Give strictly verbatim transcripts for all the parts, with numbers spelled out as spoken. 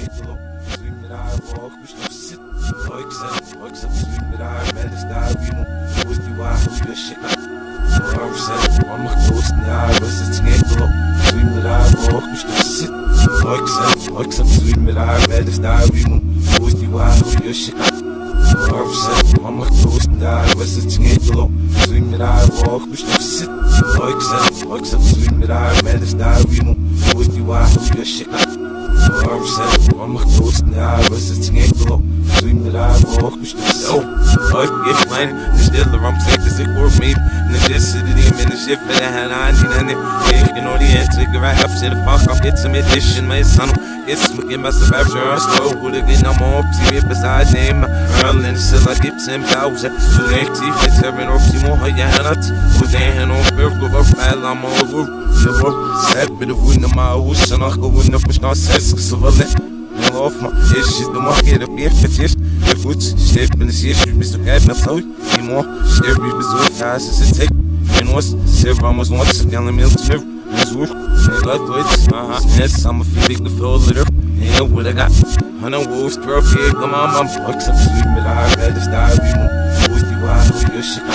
below. Swing mit einem Walk, bist du sit. Leuk set, leuk set, swing mit einem Mädels da, wie man, wo ist die Wahrheit, wie der Shit. Leuk set, man macht großen, ja, was ist nicht below. Swing mit einem Walk, bist du sit. Leuk set, leuk set, swing mit einem Mädels da, wie man, wo ist die Wahrheit, wie der Shit. Leuk set, man macht großen, ja, was ist nicht below. Swing mit einem Walk, bist du sit. Leuk set, leuk set, swing mit einem Mädels da, wie man, wo ist die Wahrheit, wie der Shit. Leuk set, man macht großen, ja, was ist nicht below. Swing mit einem Walk, bist du sit. Leuk, ich mein, de stille rampzek, dus ik hoor me. En de dit zitten die in de shit, verder hen aan die en ik know die intrigue, right up, zit de fuck up, get some edition, my son. It's me give myself after a slow, who the get no more, see me beside name. Earl and still I get some thousand. So they keep it seven or see more, yeah, not. Who they hand on birth, go up, file, I'm all over. The world, sad bit of wind in my ocean, and I go in up, push not sex, so well, off my issues, the market of beer fetish. The foot, step in the issue, Mister Cabin, so anymore. Every resort, guys, is a take. And what's several almost once again, the milk to Miss Wood, and like it, uh huh. Yes, I'm a feeling the flow litter. And what I got, hundred wolves, twelve here, come on, I'm fucks up, sweet, but I got to style, you know. With you, I know your shit.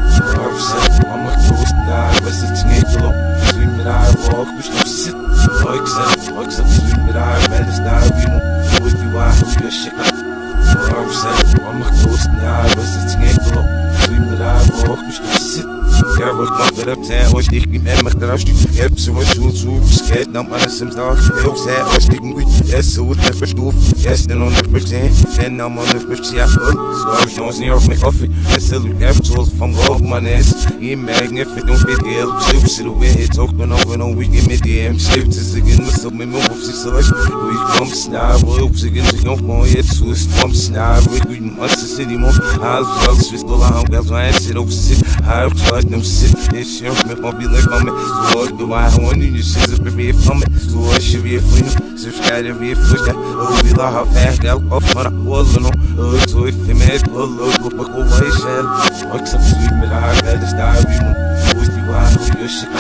I'm a close die, but it's a below. Sweet, but I walk, which you sit. Fucks up, fucks up, sweet, but I got to style, you know. With you, I know your shit. I'm a close die, but it's a below. Sweet, but I walk, which you sit. Ja, wordt nog weer op zijn, als ik niet met me draag, je hebt zo wat zo zo verschijt, dan maar eens dag, heel zij, als ik niet, ja, zo wordt het verstof, ja, stel honderd procent, en dan honderd procent, ja, zo heb ik nog eens niet op mijn koffie, en stel ik even zoals van God, man, is, je merkt niet, ik doe dit heel, zo zit er weer, het ook dan over, dan weet je met die hem, schreef te zeggen, maar zo met me op zich zelfs, hoe ik kom snaar, op zich in zich nog mooi, het zo is, kom snaar, ik weet niet, als ze zit, die man, half, zelfs, wist al aan, geld, waar hij zit op zich, half, zoals them shit, this shit make my be like on me. So what do I want you? You shit is be from me. So what should be for you? Subscribe to be for that. Oh, we love how fast gal off for the wall, no. Oh, so if you made pull up, go back over shell. What's up, sweet, but I got to style you. Who's the one who your shit?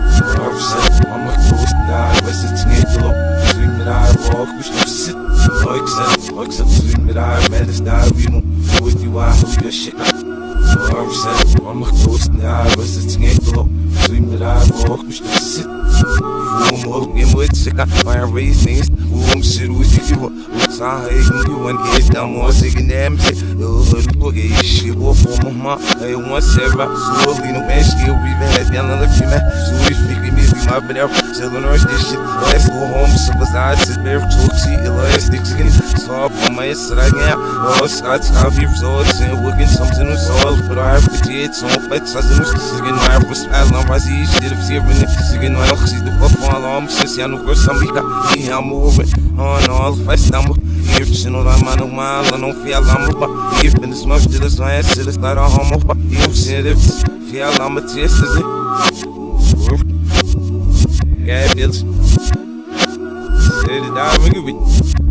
I'm a close die, but it's a below. Sweet, but I walk, which you sit. What's up, what's up, sweet, but I got to style you. Who's the one who your shit? I'm set, I'm a close now, but it's a below. Swing that I walk, which you sit. Who's walking with sick, I find raisins. Who's shit with you? What's I hate you and get down more sick and damn shit. Yo, look at shit, walk for my mom. I want Sarah, so I'll be no man, still we've had down on the female. So we figure me, we might be there, selling us this shit. Let's go home, so besides, it's very talk, see, elastics again. So I'm on my ass, I can't. Oh, Scott's coffee results and working something with all. But I have to get some fights as a music in my respect. I'm rising, shit of seven. Singing my oxy, the puff on arms, since I know some week. I'm moving on all fast number. If you know that man, I'm I don't feel I'm up. If in the smoke, still is my ass, it's not a home up. You said if feel I'm a test, is it? Yeah, Bills. Say the dime,